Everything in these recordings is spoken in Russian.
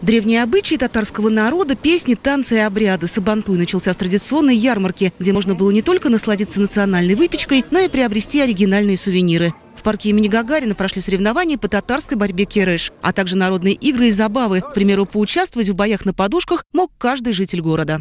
Древние обычаи татарского народа, песни, танцы и обряды. Сабантуй начался с традиционной ярмарки, где можно было не только насладиться национальной выпечкой, но и приобрести оригинальные сувениры. В парке имени Гагарина прошли соревнования по татарской борьбе кереш, а также народные игры и забавы. К примеру, поучаствовать в боях на подушках мог каждый житель города.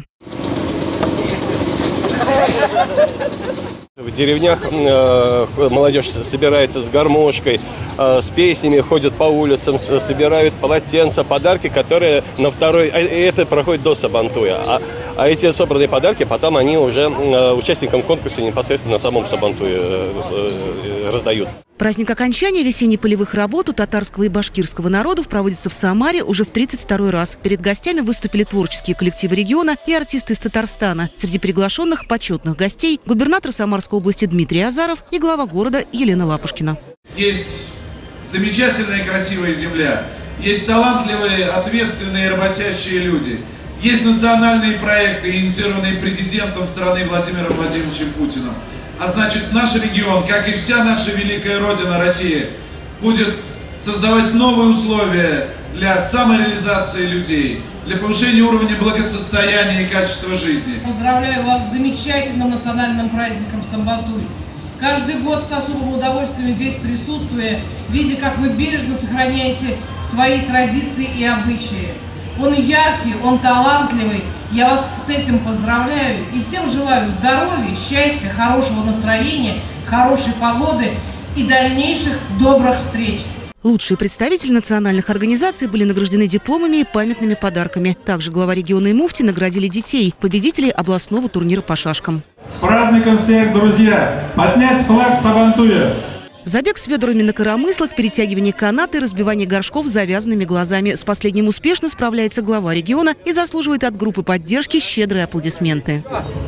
В деревнях молодежь собирается с гармошкой, с песнями, ходят по улицам, собирают полотенца, подарки, которые на второй... Это проходит до Сабантуя. А эти собранные подарки потом они уже участникам конкурса непосредственно на самом Сабантуе раздают. Праздник окончания весенне-полевых работ у татарского и башкирского народов проводится в Самаре уже в 32-й раз. Перед гостями выступили творческие коллективы региона и артисты из Татарстана. Среди приглашенных почетных гостей губернатор Самарской области Дмитрий Азаров и глава города Елена Лапушкина. Есть замечательная и красивая земля, есть талантливые, ответственные, работящие люди, есть национальные проекты, инициированные президентом страны Владимиром Владимировичем Путиным. А значит, наш регион, как и вся наша великая Родина Россия, будет создавать новые условия для самореализации людей, для повышения уровня благосостояния и качества жизни. Поздравляю вас с замечательным национальным праздником Сабантуй. Каждый год с особым удовольствием здесь присутствуя, видя, как вы бережно сохраняете свои традиции и обычаи. Он яркий, он талантливый. Я вас с этим поздравляю и всем желаю здоровья, счастья, хорошего настроения, хорошей погоды и дальнейших добрых встреч. Лучшие представители национальных организаций были награждены дипломами и памятными подарками. Также глава региона и муфти наградили детей, победителей областного турнира по шашкам. С праздником всех, друзья! Поднять флаг Сабантуя! Забег с ведрами на коромыслах, перетягивание каната и разбивание горшков с завязанными глазами. С последним успешно справляется глава региона и заслуживает от группы поддержки щедрые аплодисменты.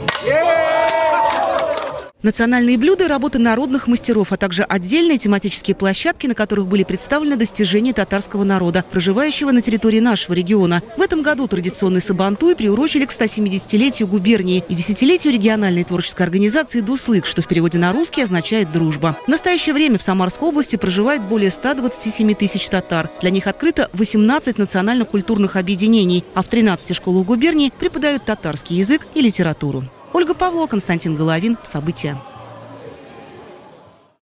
Национальные блюда и работы народных мастеров, а также отдельные тематические площадки, на которых были представлены достижения татарского народа, проживающего на территории нашего региона. В этом году традиционный Сабантуй приурочили к 170-летию губернии и десятилетию региональной творческой организации «Дуслык», что в переводе на русский означает «дружба». В настоящее время в Самарской области проживает более 127 тысяч татар. Для них открыто 18 национально-культурных объединений, а в 13 школах губернии преподают татарский язык и литературу. Ольга Павлова, Константин Головин. События.